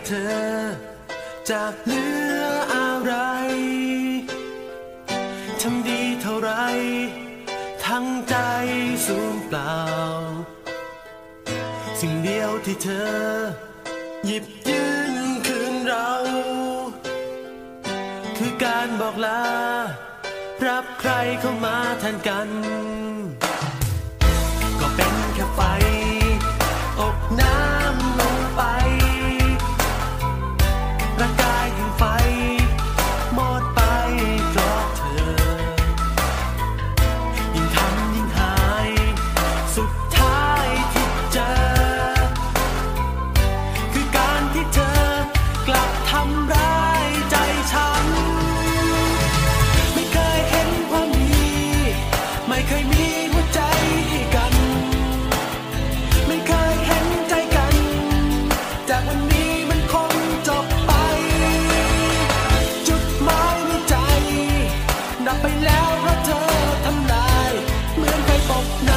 เธอจะเหลืออะไรทำดีเท่าไรทั้งใจสูญเปล่าสิ่งเดียวที่เธอหยิบยื่นคืนเราคือการบอกลารับใครเข้ามาแทนกันก็เป็นแค่ไฟตกน้ำลงไปร่างกายแห่งไฟหมดไปเพราะเธอยิ่งทำยิ่งหายสุดท้ายที่เจอคือการที่เธอกลับทำร้ายใจฉันไม่เคยเห็นความดีไม่เคยมีหัวใจให้กันไม่เคยเห็นใจกันจากวันนี้มันคงจบไปจุดหมายในใจดับไปแล้วเพราะเธอทำลายเหมือนไฟตกน้